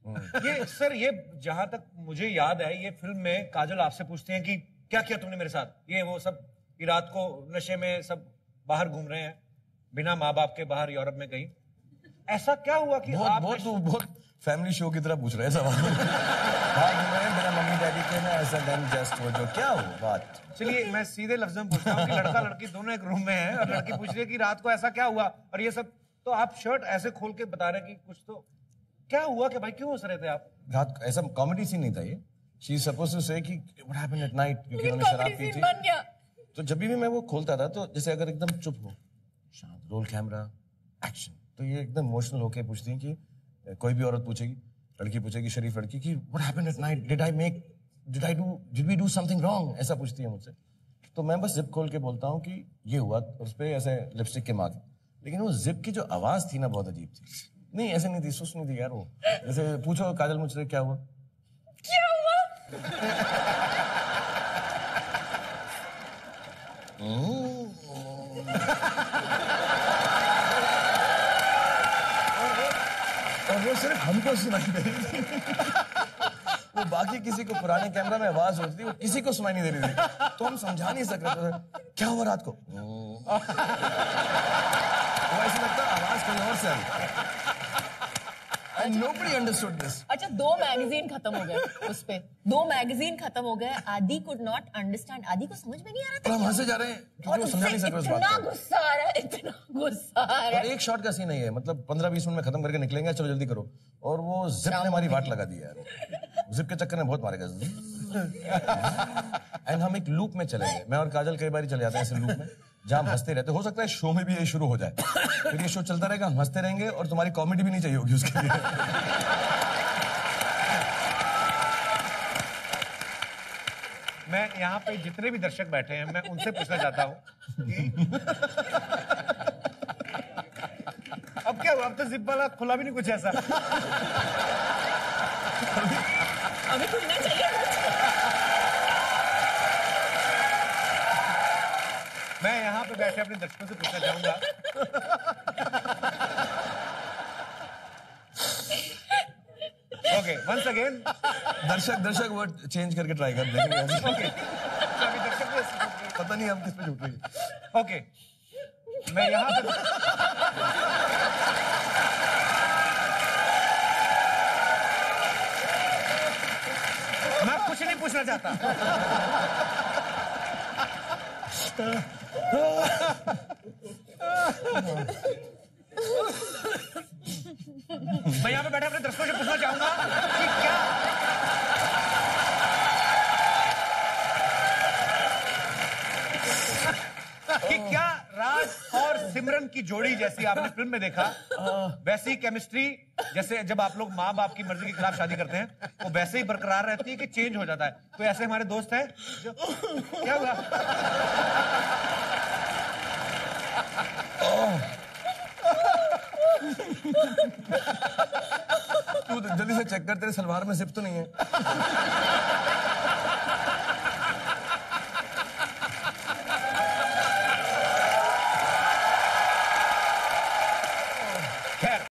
ये सर, ये जहां तक मुझे याद है, ये फिल्म में काजल आपसे पूछते हैं कि क्या किया तुमने मेरे साथ, ये वो सब, कि रात को नशे में सब बाहर घूम रहे हैं बिना माँ बाप के, बाहर यूरोप में कहीं। ऐसा क्या हुआ कि बहुत फैमिली शो की तरह पूछ रहे हैं सवाल। बाहर घूम रहे हैं बिना मम्मी डैडी के ना, ऐसा देन जस्ट वो जो क्या हो बात। चलिए मैं सीधे लफ्ज़ों में पूछता हूँ कि लड़का लड़की दोनों एक रूम में हैं और लड़की पूछ रही है कि रात को ऐसा क्या हुआ और ये सब, तो आप शर्ट ऐसे खोल के बता रहे हैं कि कुछ तो क्या हुआ, कि भाई क्यों हंस रहे थे आप? रात ऐसा कॉमेडी सीन नहीं था ये। शी इज सपोज्ड टू से कि व्हाट हैपेंड एट नाइट, क्योंकि उन्होंने शराब पी थी। तो जब भी मैं वो खोलता था तो जैसे अगर एकदम चुप हो, शांत, रोल कैमरा एक्शन, तो ये एकदम इमोशनल होके पूछती हैं कि कोई भी औरत पूछेगी, लड़की पूछेगी, शरीफ लड़की, कि what happened at night, did we do something wrong, ऐसा पूछती है मुझसे। तो मैं बस जिप खोल के बोलता हूँ कि ये हुआ, उस पर ऐसे लिपस्टिक के मार्क। लेकिन वो जिप की जो आवाज थी ना, बहुत अजीब थी। नहीं ऐसे नहीं थी, सुस्त नहीं थी यार वो। जैसे पूछो काजल मुझसे क्या हुआ, और वो सिर्फ हमको सुनाई दे रही थी। वो बाकी किसी को, पुराने कैमरा में आवाज होती थी, वो किसी को सुनाई नहीं दे रही थी। तो हम समझा नहीं सक रहे थे क्या हुआ रात को। वो ऐसा लगता आवाज कोई और से आई। And nobody understood this. अच्छा, 2 मैगजीन खत्म हो गए उस पे, 2 मैगजीन खत्म हो गए। आदि could not understand, आदि को समझ में नहीं आ रहा था। हम हंसे जा रहे हैं क्योंकि वो समझा नहीं सक रहे उस बात को। इतना गुस्सा आ रहा है, इतना गुस्सा आ रहा है। और एक शॉट का सीन नहीं है, मतलब 15-20 मिनट में खत्म करके निकलेंगे, चलो जल्दी करो। और वो जिप ने हमारी वाट लगा दी यार। जिप के चक्कर में बहुत मारेगा। एंड हम एक लूप में चले गए, मैं और काजल कई बार चले जाते हैं ऐसे लूप में, जहां हम हंसते रहते। हो सकता है शो में भी ये शुरू हो जाए, फिर ये शो चलता रहेगा, हम हंसते रहेंगे और तुम्हारी कॉमेडी भी नहीं चाहिए होगी उसके लिए। मैं यहाँ पे जितने भी दर्शक बैठे हैं, मैं उनसे पूछना चाहता हूँ अब क्या हुआ? अब तो जिप वाला खुला भी नहीं कुछ ऐसा। अभी खुलना चाहिए। मैं यहाँ पे बैठे अपने दर्शकों से पूछना चाहूंगा, ओके वंस अगेन, दर्शक वर्ड चेंज करके ट्राई कर देंगे। ओके अभी दर्शक पता नहीं हम किस पे झूठ रही है। ओके मैं यहाँ पे मैं कुछ नहीं पूछना चाहता। मैं यहाँ पे बैठे अपने दर्शकों से पूछना चाहूंगा कि क्या राज और सिमरन की जोड़ी जैसी आपने फिल्म में देखा, वैसी केमिस्ट्री जैसे जब आप लोग माँ बाप की मर्जी के खिलाफ शादी करते हैं, वो वैसे ही बरकरार रहती है कि चेंज हो जाता है? कोई ऐसे हमारे दोस्त हैं जो, क्या हुआ? तू जल्दी से चेक कर, तेरे सलवार में जिप तो नहीं है।